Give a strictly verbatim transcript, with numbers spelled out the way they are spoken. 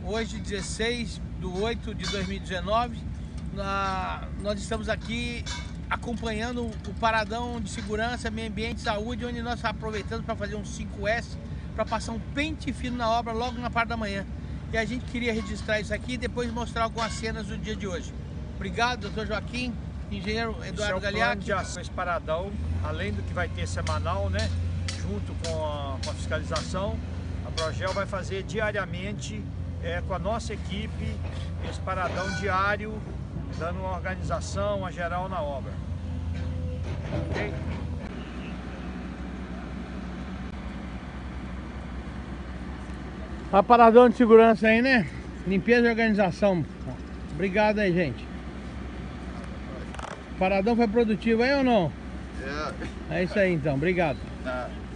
hoje dezesseis de oito de dois mil e dezenove, na, nós estamos aqui acompanhando o paradão de segurança, meio ambiente e saúde, onde nós aproveitamos para fazer um cinco S, para passar um pente fino na obra logo na parte da manhã. E a gente queria registrar isso aqui e depois mostrar algumas cenas do dia de hoje. Obrigado, doutor Joaquim, engenheiro Eduardo Galiac. Esse paradão, além do que vai ter semanal, né, junto com a, com a fiscalização, a Progel vai fazer diariamente é, com a nossa equipe esse paradão diário, dando uma organização a geral na obra. Ok? A paradão de segurança aí, né? Limpeza e organização. Obrigado aí, gente. O paradão foi produtivo aí ou não? É. É isso aí então, obrigado. Tá.